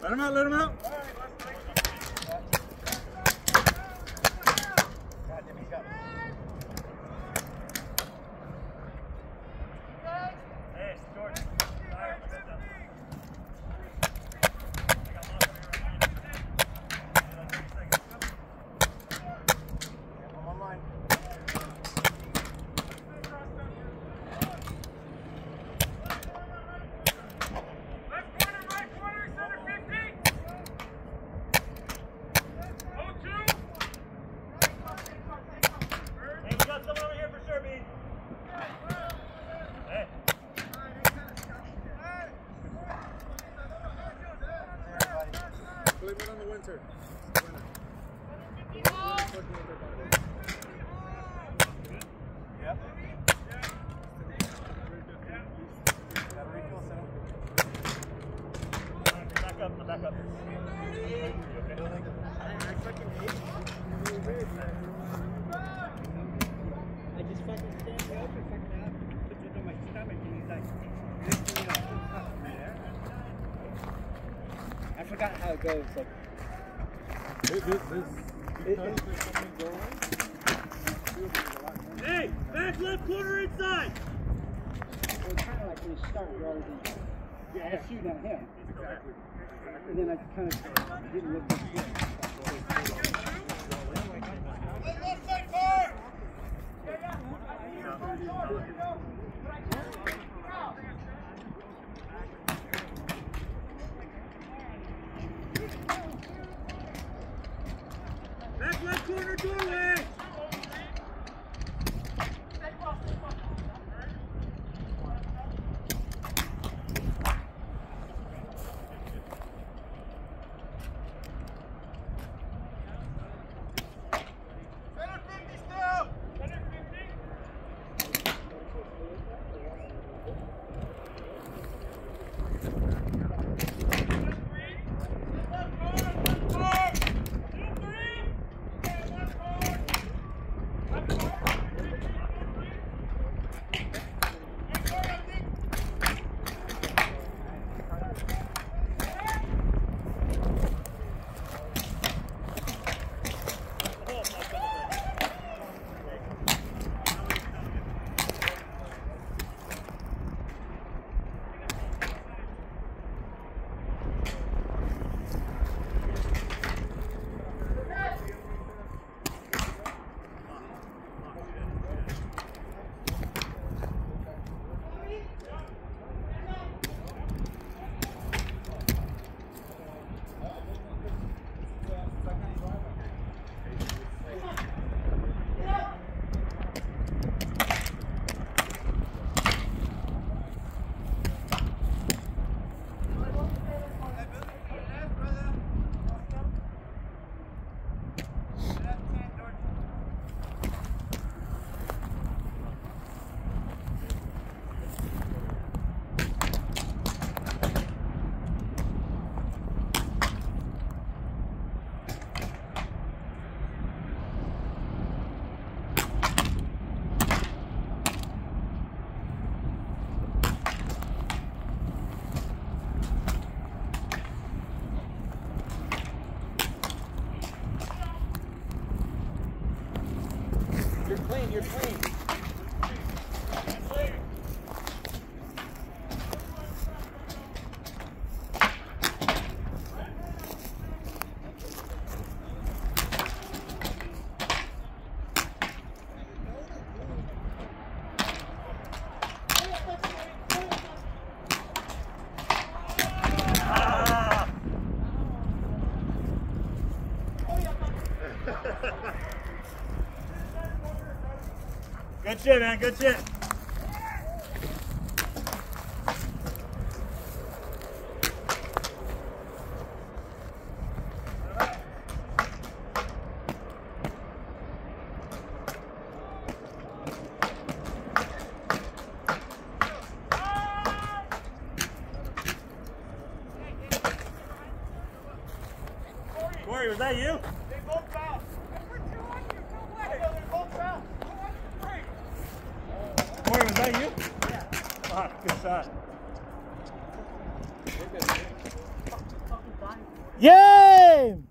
Let him out, let him out. Back up. I just fucking stand me up and fucking out, put it on my stomach, and he's like, lifting it up. I forgot how it goes. Like, hey, back left corner inside. Well, it's kind of like when you start, you're already shooting at him. Exactly. And then I kind of didn't look as good. Back left corner doorway! You're clean. Good shit, man. Good shit. Corey, was that you? They both fouled. Corey, was that you? Yeah. Fuck, good shot. Fucking fine. Game!